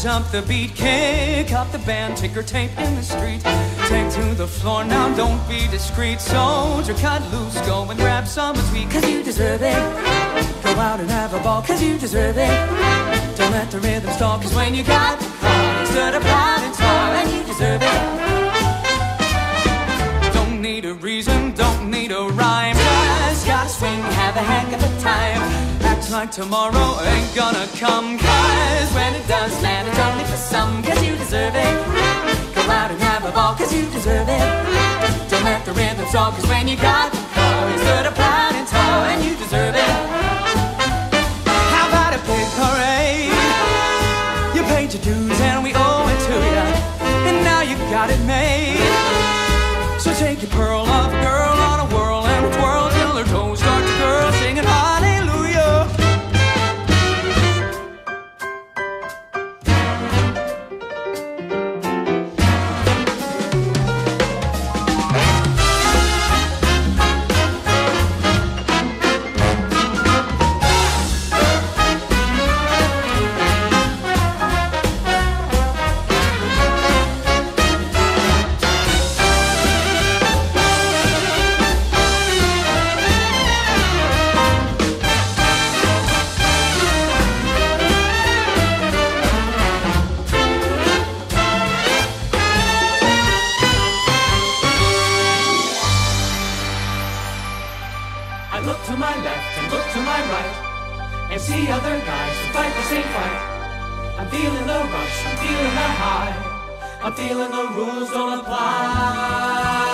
jump the beat, kick up the band, ticker tape in the street. Take to the floor now, don't be discreet. Soldier, cut loose, go and grab some sweet, 'cause you deserve it. Go out and have a ball, 'cause you deserve it. Don't let the rhythm stall, 'cause when you got the call, you stood up proud and tall, and you deserve it. Don't need a reason, don't need a rhyme, just gotta swing, have a heck of a time. Act like tomorrow ain't gonna come, 'cause when it does land, it's only for some, 'cause you deserve it. Go out and have a ball, 'cause you deserve it. Don't let the rhythm stall, 'cause when you got the call, you stood up proud and tall, and you deserve it. How about a big parade? You paid your dues and we owe it to you, and now you got it made. So take your pearl off, girl, on a whirl and twirl till her toes start to curl, singing hallelujah. I look to my left and look to my right and see other guys who fight the same fight. I'm feeling the rush, I'm feeling the high, I'm feeling the rules don't apply.